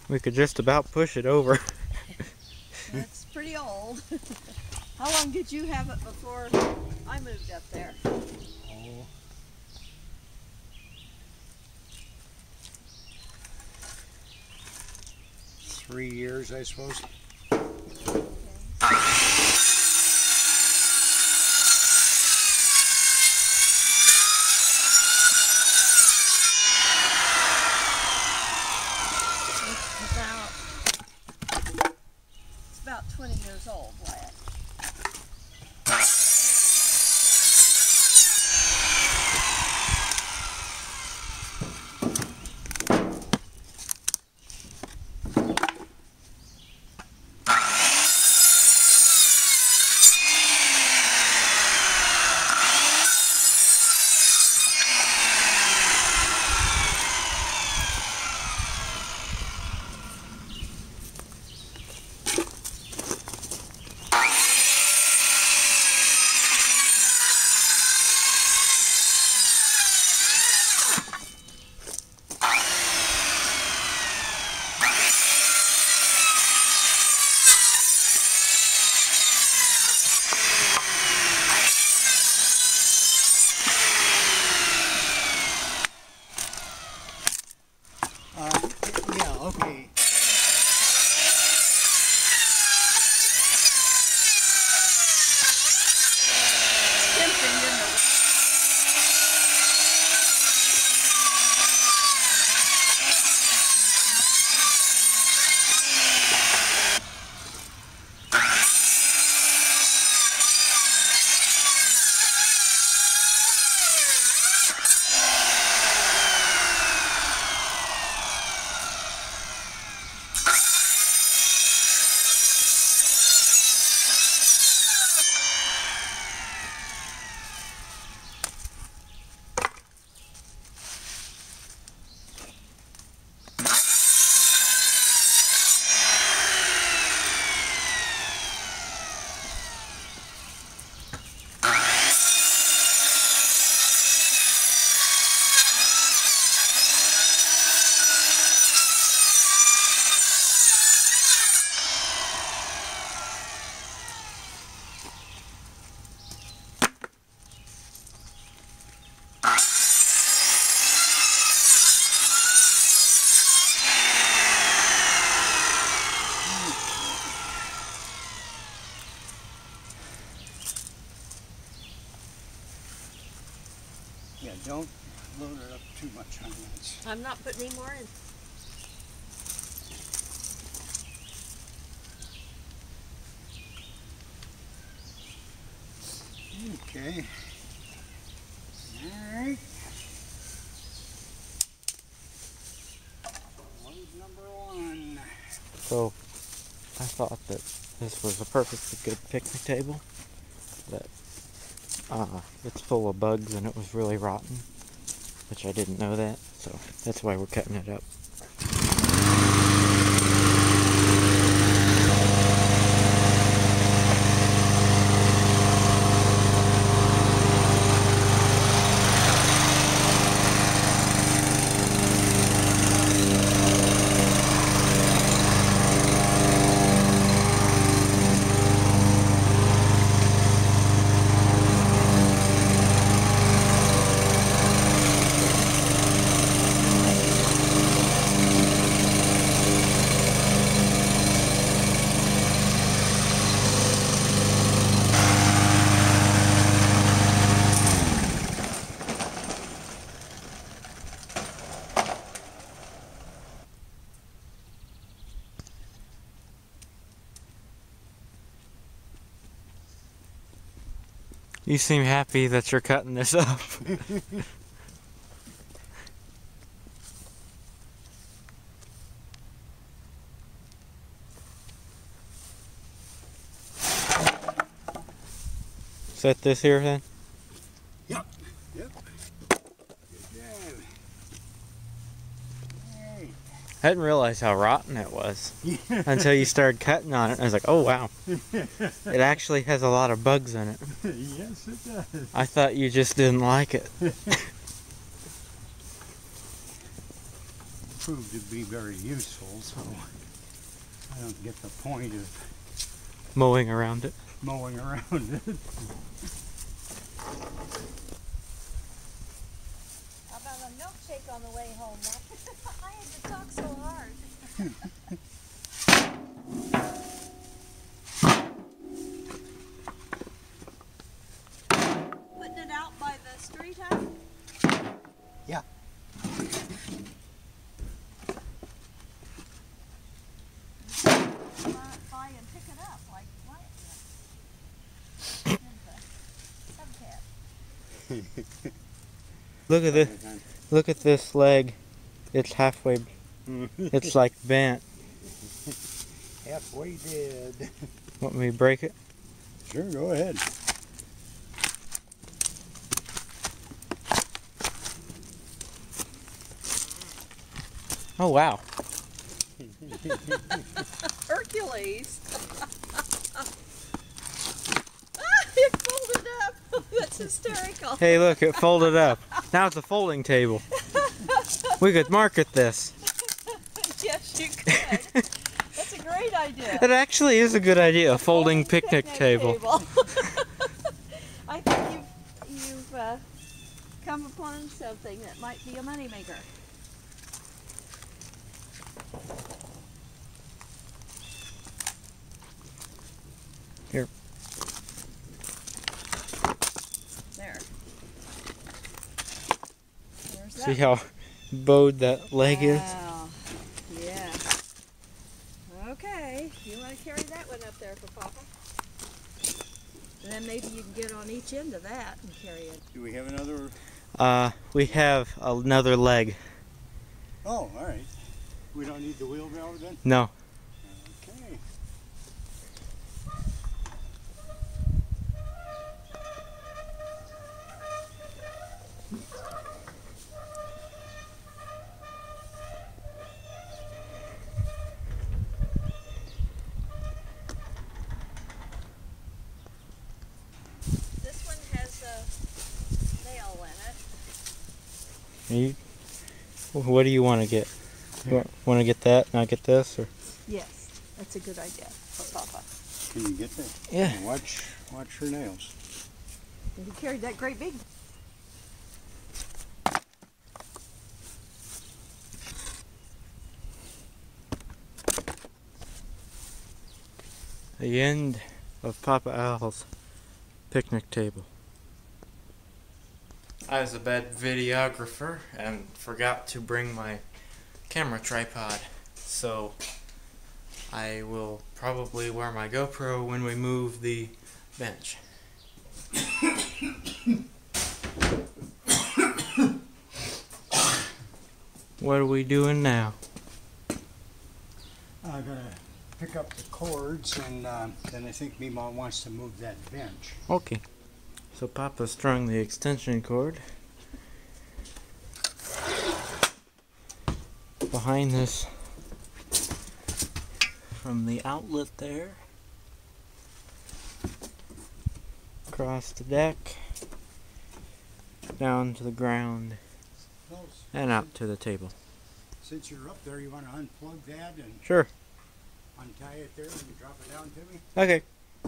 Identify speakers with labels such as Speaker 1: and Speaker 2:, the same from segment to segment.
Speaker 1: We could just about push it over.
Speaker 2: It's pretty old. How long did you have it before I moved up there?
Speaker 3: Oh. Three years, I suppose.
Speaker 2: It's about 20 years old, Wyatt.
Speaker 3: Yeah, okay.
Speaker 2: Tempting, isn't it?
Speaker 3: Yeah, don't load it up too much on that.
Speaker 2: I'm not putting any more in.
Speaker 3: Okay. Alright. Load number one.
Speaker 1: So I thought that this was a perfectly good picnic table, but it's full of bugs and it was really rotten, which I didn't know that, so that's why we're cutting it up. You seem happy that you're cutting this up. Set this here then?
Speaker 3: Yep. Yep. Good job. Hey.
Speaker 1: I didn't realize how rotten it was until you started cutting on it. I was like, oh wow. It actually has a lot of bugs in it.
Speaker 3: Yes, it does.
Speaker 1: I thought you just didn't like it.
Speaker 3: prove to be very useful, so I don't get the point of
Speaker 1: Mowing around it.
Speaker 3: mowing around it.
Speaker 2: How about a milkshake on the way home? I had to talk so hard. Putting it out by the street, huh?
Speaker 3: Yeah.
Speaker 2: By and pick it up like Wyatt did. And the subcat.
Speaker 1: Look at this. Look at this leg. It's halfway. It's like bent.
Speaker 3: Halfway dead.
Speaker 1: Want me to break it?
Speaker 3: Sure, go ahead.
Speaker 1: Oh wow.
Speaker 2: Hercules. It folded up. That's hysterical.
Speaker 1: Hey, look, it folded up. Now it's a folding table. We could market this.
Speaker 2: Yes, you could. That's a great idea.
Speaker 1: It actually is a good idea, a folding picnic table.
Speaker 2: I think you've come upon something that might be a moneymaker.
Speaker 1: Here.
Speaker 2: There. There's
Speaker 1: See
Speaker 2: that.
Speaker 1: how bowed that leg is?
Speaker 2: Wow. Yeah. Okay. You want to carry that one up there for Papa? And then maybe you can get on each end of that and carry it.
Speaker 3: Do we have another?
Speaker 1: We have another leg.
Speaker 3: Oh, all right. We don't need the wheelbarrow then?
Speaker 1: No.
Speaker 3: Okay.
Speaker 2: This one has a nail in it.
Speaker 1: What do you want to get? You want to get that, not get this, or?
Speaker 2: Yes, that's a good idea for Papa.
Speaker 3: Can you get that?
Speaker 1: Yeah.
Speaker 3: Watch her nails.
Speaker 2: And he carried that great big.
Speaker 1: The end of Papa Al's picnic table. I was a bad videographer and forgot to bring my camera tripod, so I will probably wear my GoPro when we move the bench. What are we doing now?
Speaker 3: I'm gonna pick up the cords, and then I think Mima wants to move that bench.
Speaker 1: Okay. So Papa strung the extension cord behind this from the outlet there across the deck down to the ground
Speaker 3: Well,
Speaker 1: and out to the table.
Speaker 3: since you're up there, you want to unplug that and
Speaker 1: Sure.
Speaker 3: untie it there and drop it down to me?
Speaker 1: Okay.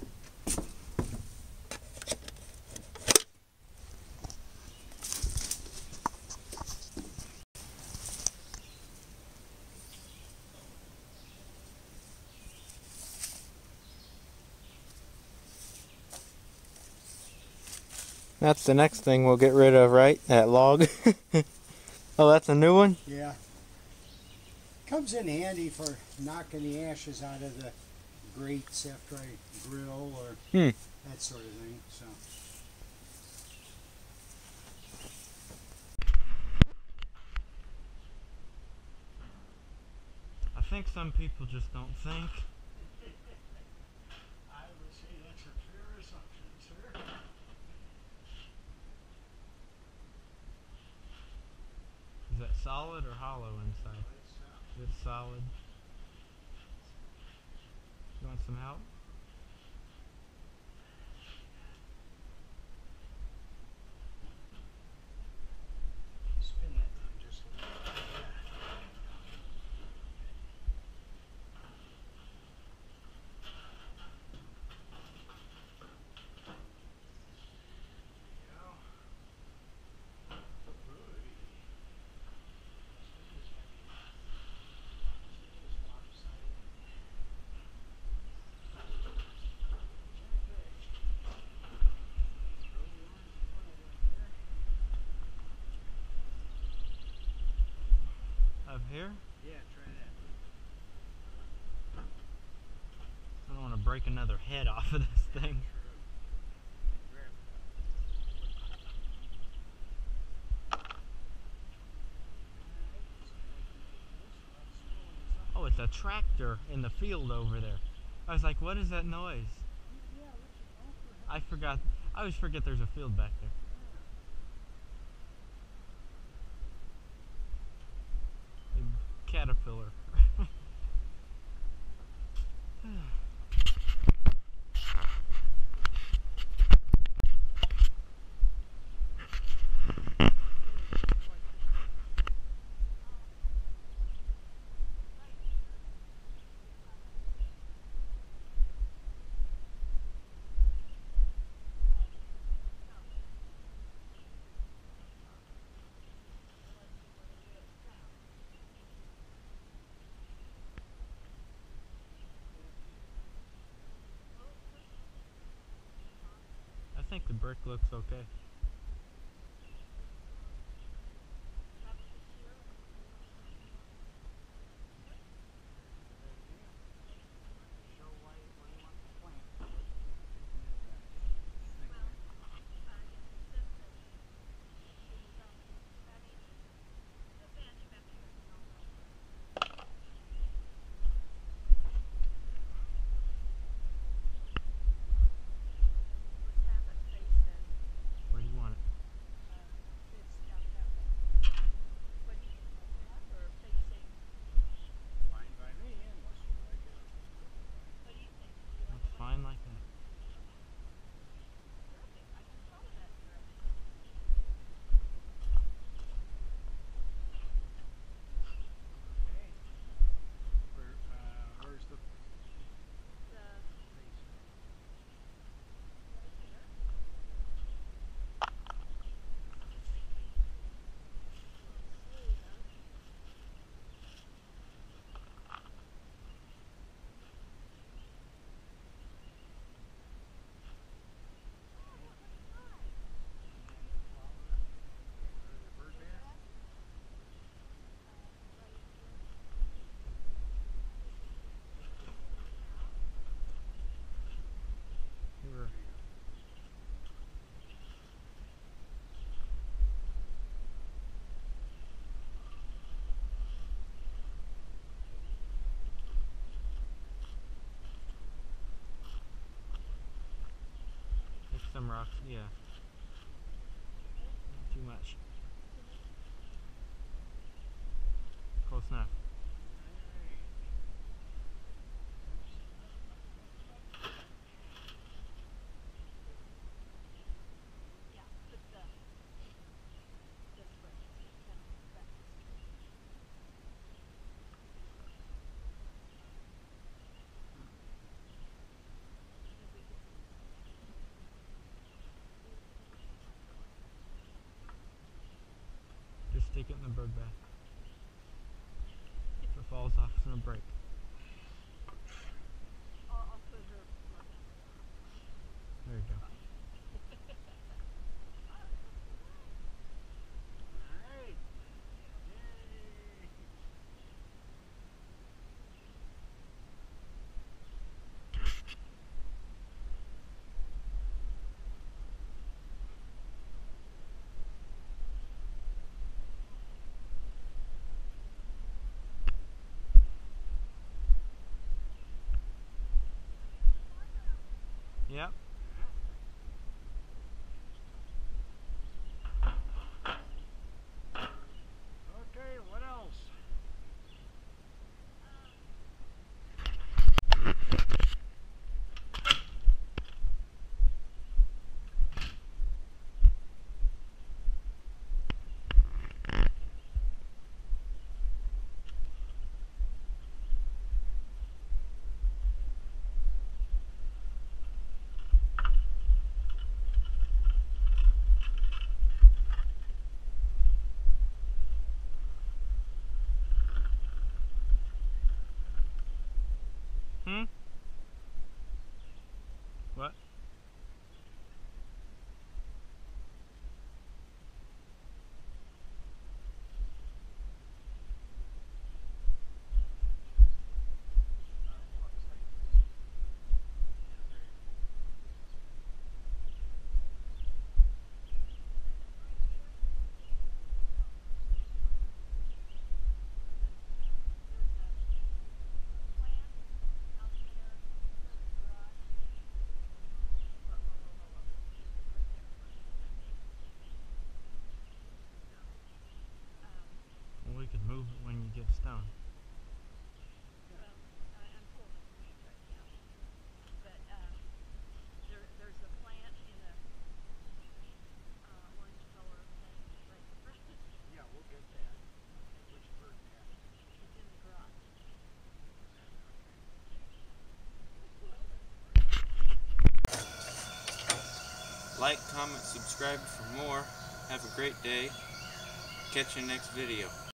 Speaker 1: That's the next thing we'll get rid of, right? That log. Oh, that's a new one?
Speaker 3: Yeah. Comes in handy for knocking the ashes out of the grates after I grill or that sort of thing. So.
Speaker 1: I think some people just don't think.
Speaker 3: I would say that's a fair assumption, sir.
Speaker 1: Is that solid or hollow inside? It's solid. You want some help?
Speaker 3: Spin that thing just a little bit.
Speaker 1: Up here?
Speaker 3: Yeah, try that.
Speaker 1: I don't want to break another head off of this thing. Oh, it's a tractor in the field over there. I was like, what is that noise? I forgot. I always forget there's a field back there. A caterpillar. I think the brick looks okay. Where do you want it?
Speaker 3: Fine by me, unless you like it.
Speaker 1: Looks fine like that.
Speaker 3: Okay. Where's the face? Where's the bird bath?
Speaker 1: Here. Take some rocks, yeah. Not too much. Close enough. Just stick it in the bird bath. If it falls off, it's gonna break. There you go.
Speaker 3: Alright. Yay.
Speaker 1: Yep.
Speaker 3: Okay, what else?
Speaker 1: move it when you get stoned.
Speaker 2: Well, I'm pulling the weeds right now. But there's a plant in a orange color thing right in front.
Speaker 3: Yeah, we'll get that. Which bird that?
Speaker 2: It's in the garage.
Speaker 1: Like, comment, subscribe for more. Have a great day. Catch you next video.